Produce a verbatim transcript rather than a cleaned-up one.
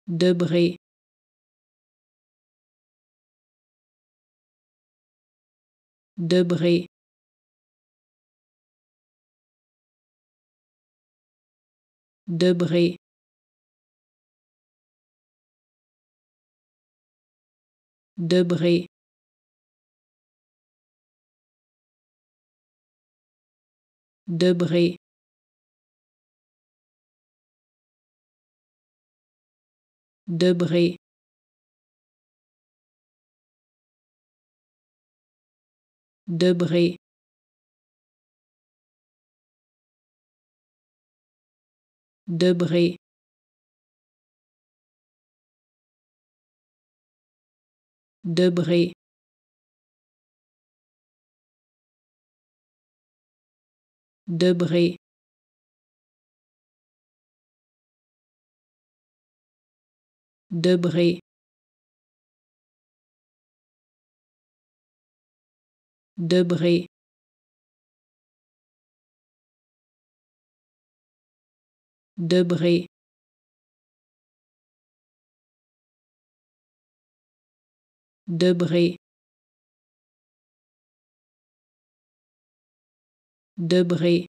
Debré, Debré, Debré, Debré, Debré, Debré, Debré, Debré, Debré, Debré, Debré, Debré, Debré, Debré, Debré,